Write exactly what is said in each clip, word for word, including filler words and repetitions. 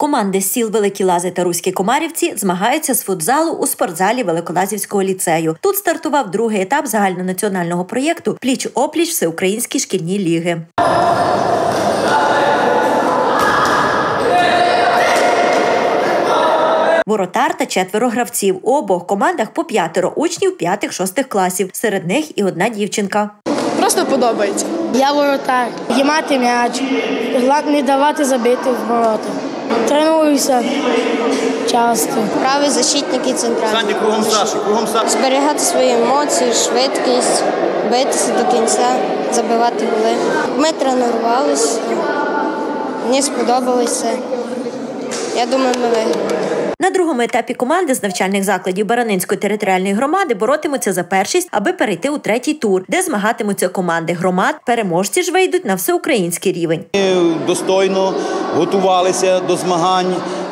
Команди з сіл Великі Лази та Руські Комарівці змагаються з футзалу у спортзалі Великолазівського ліцею. Тут стартував другий етап загальнонаціонального проєкту «Пліч-опліч всеукраїнські шкільні ліги». Воротар та четверо гравців. У обох командах по п'ятеро учнів п'ятих-шостих класів. Серед них і одна дівчинка. Просто подобається. Я воротар. Їмати м'яч, не давати забити в ворота. Тренуюся часто. Правий защитник і центральний. Санді, кругом Саші, кругом Саші. Зберігати свої емоції, швидкість, битися до кінця, забивати голи. Ми тренувалися, мені сподобалося. Я думаю, ми виграємо. На другому етапі команди з навчальних закладів Баранинської територіальної громади боротимуться за першість, аби перейти у третій тур, де змагатимуться команди громад. Переможці ж вийдуть на всеукраїнський рівень. Ми достойно готувалися до змагань.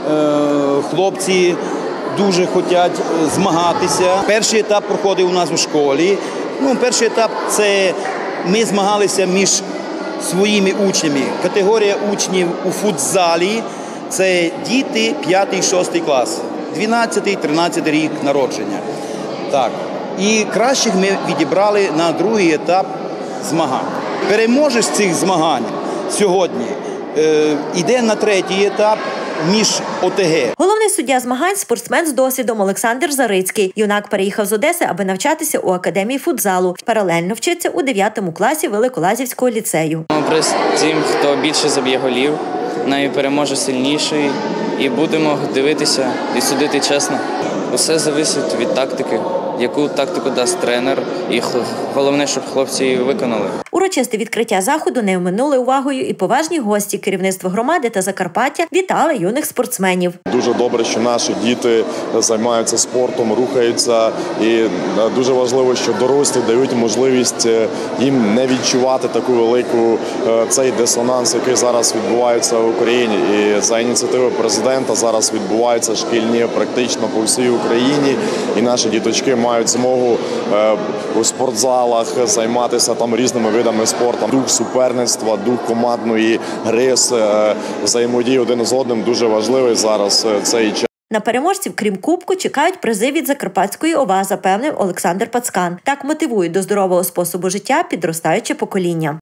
Хлопці дуже хочуть змагатися. Перший етап проходив у нас у школі. Ну, перший етап – це ми змагалися між своїми учнями. Категорія учнів у футзалі – це діти п'ятий-шостий клас, дванадцятий-тринадцятий рік народження. Так. І кращих ми відібрали на другий етап змагань. Переможець цих змагань сьогодні е, йде на третій етап між О Те Ге. Головний суддя змагань – спортсмен з досвідом Олександр Зарицький. Юнак переїхав з Одеси, аби навчатися у академії футзалу. Паралельно вчиться у дев'ятому класі Великолазівського ліцею. Приз тим, хто більше заб'є голів, навіть переможе сильніший. І будемо дивитися і судити чесно. Усе залежить від тактики, яку тактику дасть тренер. І головне, щоб хлопці її виконали. Урочисте відкриття заходу не оминули увагою і поважні гості. Керівництво громади та Закарпаття вітали юних спортсменів. Дуже добре, що наші діти займаються спортом, рухаються. І дуже важливо, що дорослі дають можливість їм не відчувати таку велику цей дисонанс, який зараз відбувається в Україні. І за ініціативи президента зараз відбуваються шкільні практично по всій Україні. І наші діточки мають змогу у спортзалах займатися там різними видами спорту. Дух суперництва, дух командної гри, взаємодії один з одним дуже важливий зараз цей час. На переможців, крім кубку, чекають призи від Закарпатської ОВА, запевнив Олександр Пацкан. Так мотивують до здорового способу життя підростаюче покоління.